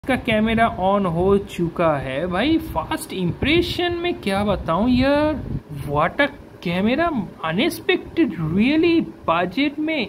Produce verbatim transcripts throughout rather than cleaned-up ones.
का camera on हो चुका है भाई। फास्ट इंप्रेशन में क्या बताऊं यार, what a camera, unexpected really budget में।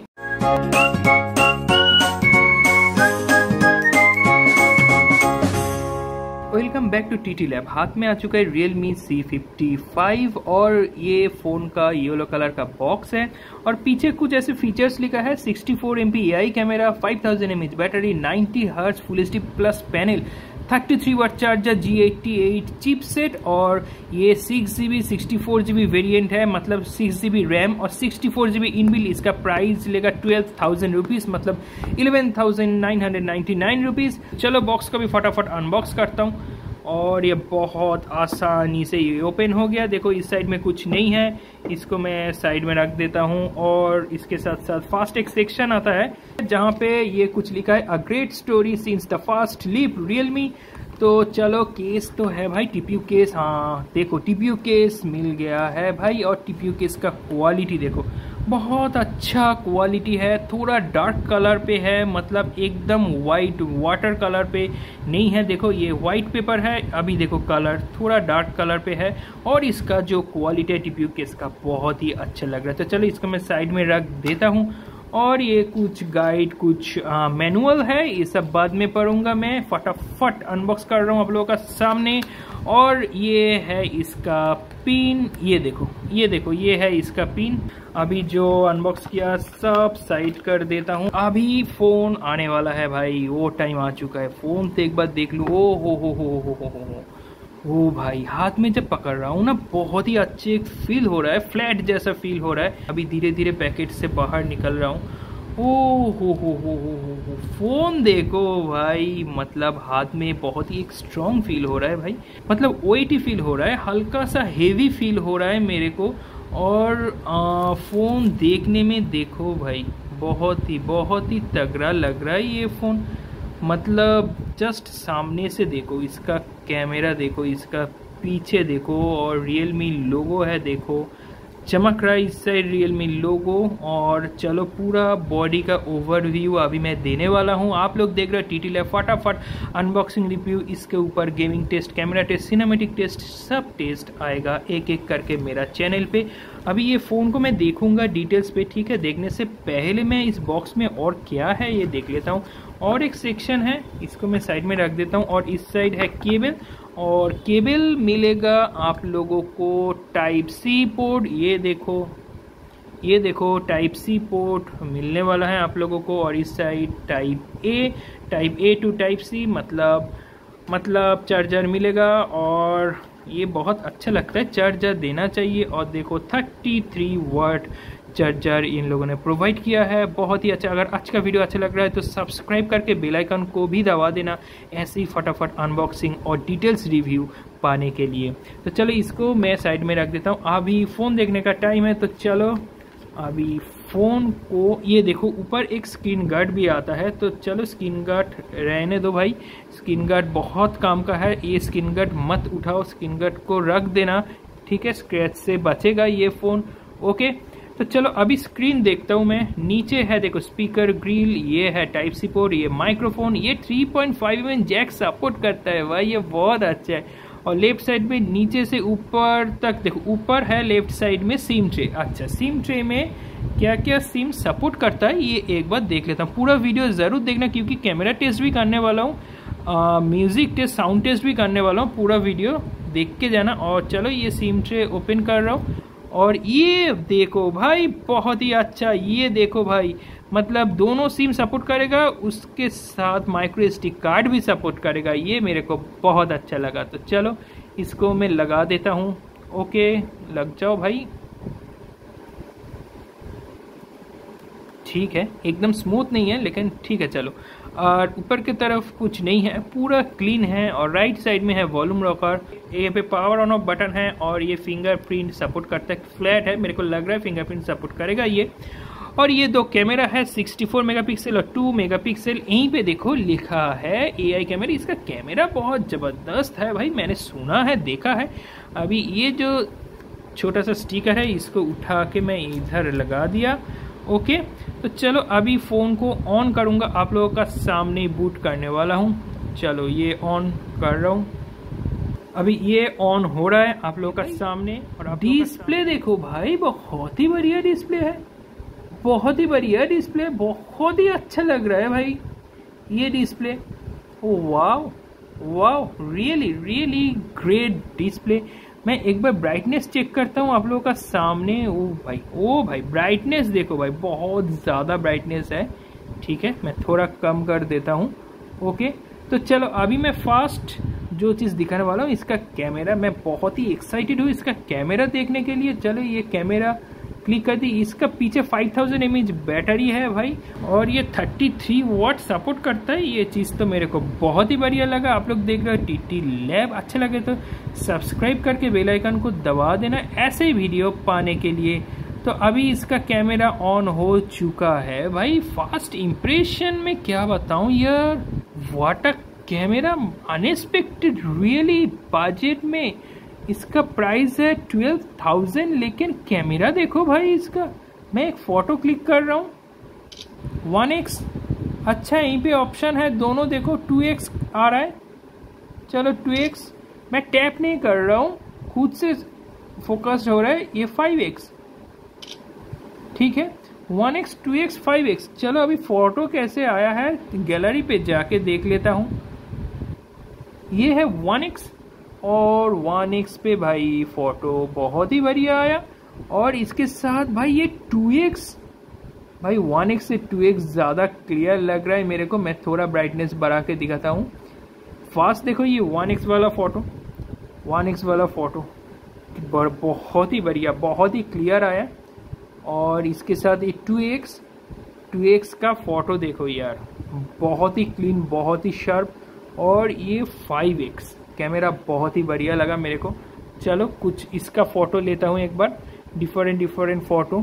Welcome back to TT lab. हाथ में आ चुका है Realme सी फिफ्टी फाइव और ये फ़ोन का येलो कलर का बॉक्स है और पीछे कुछ ऐसे फीचर्स लिखा है। Sixty four M P A I camera, five thousand M H battery, ninety hertz full H D plus panel, thirty three watt charger, G eighty eight chipset और ये six G B sixty four G B variant है, मतलब six G B RAM और sixty four G B inbuilt. इसका price लेगा twelve thousand rupees, मतलब eleven thousand nine hundred ninety nine rupees. चलो box का भी फटाफट अनबॉक्स करता हूँ और ये बहुत आसानी से ये ओपन हो गया। देखो इस साइड में कुछ नहीं है, इसको मैं साइड में रख देता हूँ और इसके साथ साथ फास्ट एक सेक्शन आता है जहाँ पे ये कुछ लिखा है, a great story since the fast leap Realme. तो चलो केस तो है भाई, टीपीयू केस। हाँ देखो टीपीयू केस मिल गया है भाई और टीपीयू केस का क्वालिटी देखो, बहुत अच्छा क्वालिटी है। थोड़ा डार्क कलर पे है, मतलब एकदम वाइट वाटर कलर पे नहीं है। देखो ये वाइट पेपर है, अभी देखो कलर थोड़ा डार्क कलर पे है और इसका जो क्वालिटी है टीपीयू केस का बहुत ही अच्छा लग रहा है। तो चलो इसको मैं साइड में रख देता हूँ और ये कुछ गाइड, कुछ मैनुअल है, ये सब बाद में पढ़ूंगा मैं। फटाफट अनबॉक्स कर रहा हूँ आप लोगों का सामने। और ये है इसका पिन, ये देखो ये देखो ये है इसका पिन। अभी जो अनबॉक्स किया सब साइड कर देता हूँ। अभी फोन आने वाला है भाई, वो टाइम आ चुका है। फोन तो एक बार देख लो, ओ हो हो हो हो हो हो हो ओ भाई, हाथ में जब पकड़ रहा हूँ ना बहुत ही अच्छे फील हो रहा है, फ्लैट जैसा फील हो रहा है। अभी धीरे धीरे पैकेट से बाहर निकल रहा हूँ। ओ हो हो हो हो हो हो फोन देखो भाई, मतलब हाथ में बहुत ही एक स्ट्रॉन्ग फील हो रहा है भाई, मतलब वेटी फील हो रहा है, हल्का सा हेवी फील हो रहा है मेरे को। और आ, फोन देखने में देखो भाई बहुत ही बहुत ही तगड़ा लग रहा है ये फोन। मतलब जस्ट सामने से देखो, इसका कैमरा देखो, इसका पीछे देखो और Realme लोगो है देखो, चमक रहा है इस साइड Realme लोगो। और चलो पूरा बॉडी का ओवरव्यू अभी मैं देने वाला हूँ। आप लोग देख रहे हो टीटी लैब। फटाफट अनबॉक्सिंग रिव्यू, इसके ऊपर gaming test, camera test, cinematic test, सब टेस्ट आएगा एक एक करके मेरा चैनल पे। अभी ये फ़ोन को मैं देखूंगा डिटेल्स पे, ठीक है। देखने से पहले मैं इस बॉक्स में और क्या है ये देख लेता हूँ। और एक सेक्शन है, इसको मैं साइड में रख देता हूँ और इस साइड है केबल, और केबल मिलेगा आप लोगों को टाइप सी पोर्ट। ये देखो ये देखो टाइप सी पोर्ट मिलने वाला है आप लोगों को। और इस side type A, type A to type C, मतलब मतलब चार्जर मिलेगा। और ये बहुत अच्छा लगता है, चार्जर देना चाहिए। और देखो थर्टी थ्री वाट चार्जर इन लोगों ने प्रोवाइड किया है, बहुत ही अच्छा। अगर आज का वीडियो अच्छा लग रहा है तो सब्सक्राइब करके बेल आइकन को भी दबा देना, ऐसे ही फटाफट अनबॉक्सिंग और डिटेल्स रिव्यू पाने के लिए। तो चलो इसको मैं साइड में रख देता हूँ। अभी फ़ोन देखने का टाइम है, तो चलो अभी फ़ोन को, ये देखो ऊपर एक स्क्रीन गार्ड भी आता है, तो चलो स्क्रीन गार्ड रहने दो भाई। स्क्रीन गार्ड बहुत काम का है, ये स्क्रीन गार्ड मत उठाओ, स्क्रीन गार्ड को रख देना, ठीक है। स्क्रैच से बचेगा ये फ़ोन, ओके। तो चलो अभी स्क्रीन देखता हूँ मैं। नीचे है देखो स्पीकर ग्रिल, ये है टाइप सी पोर्ट, ये माइक्रोफोन, ये three point five M M jack support करता है भाई, ये बहुत अच्छा है। और लेफ्ट साइड में नीचे से ऊपर तक देखो, ऊपर है लेफ्ट साइड में सिम ट्रे। अच्छा, सिम ट्रे में क्या क्या सिम सपोर्ट करता है ये एक बार देख लेता हूँ। पूरा वीडियो ज़रूर देखना क्योंकि कैमरा टेस्ट भी करने वाला हूँ, म्यूज़िक टेस्ट, साउंड टेस्ट भी करने वाला हूँ। पूरा वीडियो देख के जाना। और चलो ये सिम ट्रे ओपन कर रहा हूँ और ये देखो भाई बहुत ही अच्छा, ये देखो भाई, मतलब दोनों सिम सपोर्ट करेगा, उसके साथ माइक्रो एस डी कार्ड भी सपोर्ट करेगा। ये मेरे को बहुत अच्छा लगा। तो चलो इसको मैं लगा देता हूँ। ओके, लग जाओ भाई। ठीक है, एकदम स्मूथ नहीं है लेकिन ठीक है। चलो, और ऊपर की तरफ कुछ नहीं है, पूरा क्लीन है। और राइट साइड में है वॉल्यूम रॉकर, ये पे पावर ऑन ऑफ बटन है और ये फिंगरप्रिंट सपोर्ट करता है। फ्लैट है, मेरे को लग रहा है फिंगरप्रिंट सपोर्ट करेगा ये। और ये दो कैमरा है, सिक्सटी फोर मेगापिक्सल और टू मेगापिक्सल। यहीं पे देखो लिखा है ए आई कैमरा। इसका कैमरा बहुत ज़बरदस्त है भाई, मैंने सुना है, देखा है। अभी ये जो छोटा सा स्टिकर है इसको उठा के मैं इधर लगा दिया, ओके। तो चलो अभी फ़ोन को ऑन करूँगा, आप लोगों का सामने बूट करने वाला हूँ। चलो ये ऑन कर रहा हूँ, अभी ये ऑन हो रहा है आप लोगों का सामने। और आप डिस्प्ले देखो भाई, बहुत ही बढ़िया डिस्प्ले है, बहुत ही बढ़िया डिस्प्ले, बहुत ही अच्छा लग रहा है भाई ये display. Oh wow wow, really really great display. मैं एक बार ब्राइटनेस चेक करता हूँ आप लोगों का सामने। ओ भाई ओ भाई ब्राइटनेस देखो भाई, बहुत ज़्यादा ब्राइटनेस है। ठीक है, मैं थोड़ा कम कर देता हूँ। ओके, तो चलो अभी मैं फास्ट जो चीज़ दिखाने वाला हूँ, इसका कैमरा। मैं बहुत ही एक्साइटेड हूँ इसका कैमरा देखने के लिए। चलो ये कैमरा क्लिक कर दी। इसका पीछे five thousand M H battery है भाई, और ये थर्टी थ्री वॉट सपोर्ट करता है। ये चीज़ तो मेरे को बहुत ही बढ़िया लगा। आप लोग देख रहे हो टीटी लैब, अच्छा लगे तो सब्सक्राइब करके बेल आइकन को दबा देना ऐसे ही वीडियो पाने के लिए। तो अभी इसका कैमरा ऑन हो चुका है भाई। फास्ट इंप्रेशन में क्या बताऊं यार, what a camera, unexpected really. Budget में इसका प्राइस है ट्वेल्व थाउजेंड, लेकिन कैमरा देखो भाई इसका। मैं एक फोटो क्लिक कर रहा हूँ, वन एक्स। अच्छा यहीं पे ऑप्शन है दोनों, देखो टू एक्स आ रहा है। चलो टू एक्स, मैं टैप नहीं कर रहा हूँ, खुद से फोकस्ड हो रहा है। ये फाइव एक्स, ठीक है, one X, two X, five X. चलो अभी फोटो कैसे आया है गैलरी पे जाके देख लेता हूँ। ये है वन एक्स, और वन एक्स पे भाई फोटो बहुत ही बढ़िया आया। और इसके साथ भाई ये टू एक्स, भाई वन एक्स से टू एक्स ज़्यादा क्लियर लग रहा है मेरे को। मैं थोड़ा ब्राइटनेस बढ़ा के दिखाता हूँ। फास्ट देखो, ये वन एक्स वाला फोटो, वन एक्स वाला फोटो बहुत ही बढ़िया, बहुत ही क्लियर आया। और इसके साथ ये टू एक्स, टू एक्स का फोटो देखो यार, बहुत ही क्लीन, बहुत ही शार्प। और ये फाइव एक्स कैमरा बहुत ही बढ़िया लगा मेरे को। चलो कुछ इसका फोटो लेता हूँ एक बार, डिफरेंट डिफरेंट फोटो।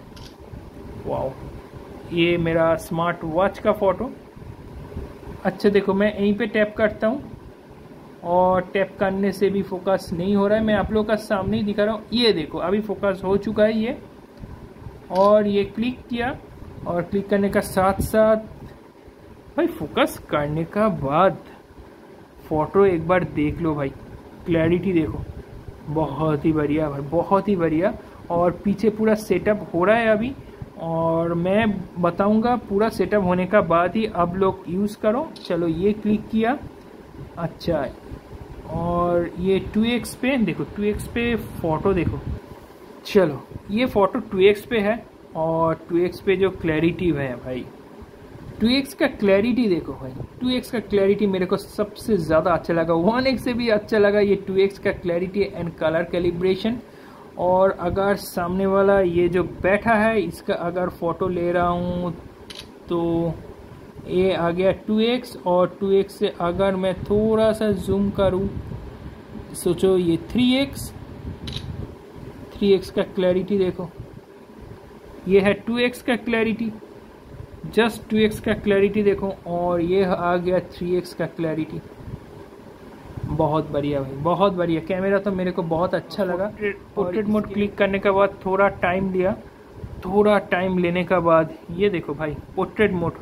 वाओ, ये मेरा स्मार्ट वॉच का फोटो। अच्छा देखो, मैं यहीं पे टैप करता हूँ, और टैप करने से भी फोकस नहीं हो रहा है। मैं आप लोगों का सामने ही दिखा रहा हूँ। ये देखो अभी फोकस हो चुका है ये। और ये क्लिक किया, और क्लिक करने का साथ साथ भाई फोकस करने का बाद फोटो एक बार देख लो भाई, क्लैरिटी देखो, बहुत ही बढ़िया भाई, बहुत ही बढ़िया। और पीछे पूरा सेटअप हो रहा है अभी, और मैं बताऊंगा पूरा सेटअप होने का बाद ही अब लोग यूज़ करो। चलो ये क्लिक किया, अच्छा, और ये टू एक्स पे देखो, टू एक्स पे फोटो देखो। चलो ये फोटो टू एक्स पे है, और टू एक्स पे जो क्लैरिटी है भाई, टू एक्स का क्लैरिटी देखो भाई, टू एक्स का क्लैरिटी मेरे को सबसे ज़्यादा अच्छा लगा। वन एक्स से भी अच्छा लगा ये टू एक्स का क्लैरिटी एंड कलर कैलिब्रेशन। और अगर सामने वाला ये जो बैठा है, इसका अगर फ़ोटो ले रहा हूँ तो ये आ गया टू एक्स, और टू एक्स से अगर मैं थोड़ा सा जूम करूँ, सोचो ये थ्री एक्स, थ्री एक्स का क्लैरिटी देखो, ये है टू एक्स का क्लैरिटी, जस्ट टू एक्स का क्लैरिटी देखो। और ये आ गया थ्री एक्स का क्लैरिटी। बहुत बढ़िया भाई, बहुत बढ़िया कैमरा तो मेरे को बहुत अच्छा लगा। पोर्ट्रेट मोड क्लिक करने के बाद थोड़ा टाइम लिया, थोड़ा टाइम लेने के बाद ये देखो भाई पोर्ट्रेट मोड,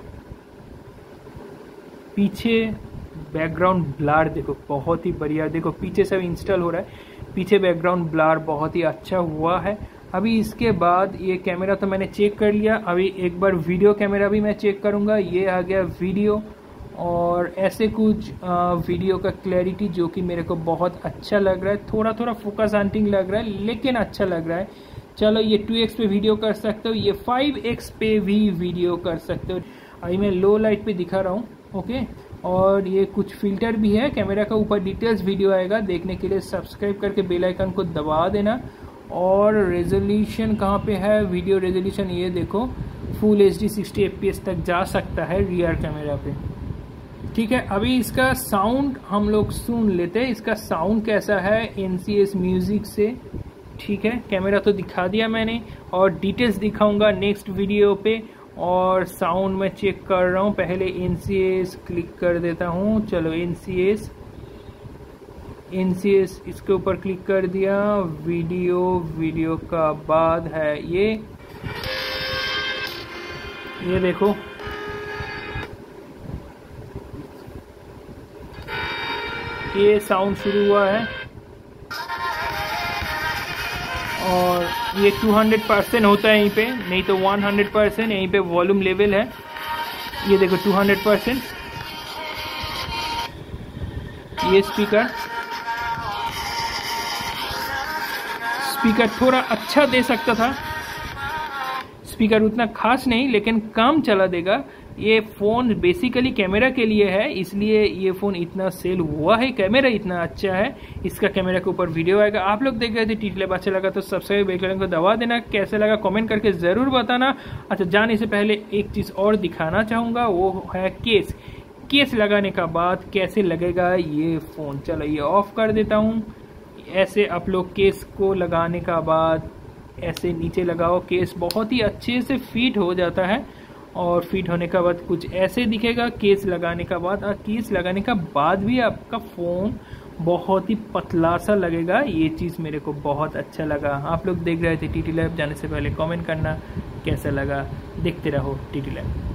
पीछे बैकग्राउंड ब्लर देखो, बहुत ही बढ़िया। देखो पीछे सब इंस्टॉल हो रहा है, पीछे बैकग्राउंड ब्लर बहुत ही अच्छा हुआ है। अभी इसके बाद ये कैमरा तो मैंने चेक कर लिया, अभी एक बार वीडियो कैमरा भी मैं चेक करूंगा। ये आ गया वीडियो, और ऐसे कुछ आ, वीडियो का क्लैरिटी जो कि मेरे को बहुत अच्छा लग रहा है। थोड़ा थोड़ा फोकस हंटिंग लग रहा है, लेकिन अच्छा लग रहा है। चलो ये टू एक्स पे वीडियो कर सकते हो, ये फाइव एक्स पे भी वीडियो कर सकते हो। अभी मैं लो लाइट पे दिखा रहा हूँ, ओके। और ये कुछ फिल्टर भी है कैमरा का, ऊपर डिटेल्स वीडियो आएगा, देखने के लिए सब्सक्राइब करके बेल आइकन को दबा देना। और रेजोल्यूशन कहाँ पे है, वीडियो रेजोल्यूशन ये देखो, full H D sixty F P S तक जा सकता है रियर कैमरा पे, ठीक है। अभी इसका साउंड हम लोग सुन लेते हैं, इसका साउंड कैसा है एन सी एस म्यूजिक से, ठीक है। कैमरा तो दिखा दिया मैंने, और डिटेल्स दिखाऊंगा नेक्स्ट वीडियो पे। और साउंड में चेक कर रहा हूँ, पहले एन सी एस क्लिक कर देता हूँ। चलो N C S, N C S इसके ऊपर क्लिक कर दिया। वीडियो, वीडियो का बाद है ये ये देखो, ये साउंड शुरू हुआ है और ये टू हंड्रेड परसेंट होता है यहीं पे, नहीं तो वन हंड्रेड परसेंट। यहीं पे वॉल्यूम लेवल है, ये देखो टू हंड्रेड परसेंट। ये स्पीकर स्पीकर थोड़ा अच्छा दे सकता था, स्पीकर उतना खास नहीं लेकिन काम चला देगा। ये फ़ोन बेसिकली कैमरा के लिए है, इसलिए ये फ़ोन इतना सेल हुआ है, कैमरा इतना अच्छा है। इसका कैमरा के ऊपर वीडियो आएगा। आप लोग देख रहे थे टीटी लैब, अच्छा लगा तो सब्सक्राइब बेल आइकन को दबा देना। कैसे लगा कमेंट करके ज़रूर बताना। अच्छा, जाने से पहले एक चीज़ और दिखाना चाहूँगा, वो है केस। केस लगाने का बाद कैसे लगेगा ये फ़ोन। चलो ये ऑफ कर देता हूँ। ऐसे आप लोग केस को लगाने का बाद ऐसे नीचे लगाओ, केस बहुत ही अच्छे से फिट हो जाता है और फिट होने का बाद कुछ ऐसे दिखेगा केस लगाने का बाद। और केस लगाने का बाद भी आपका फ़ोन बहुत ही पतला सा लगेगा। ये चीज़ मेरे को बहुत अच्छा लगा। आप लोग देख रहे थे टीटी लैब, जाने से पहले कमेंट करना कैसा लगा। देखते रहो टीटी लैब।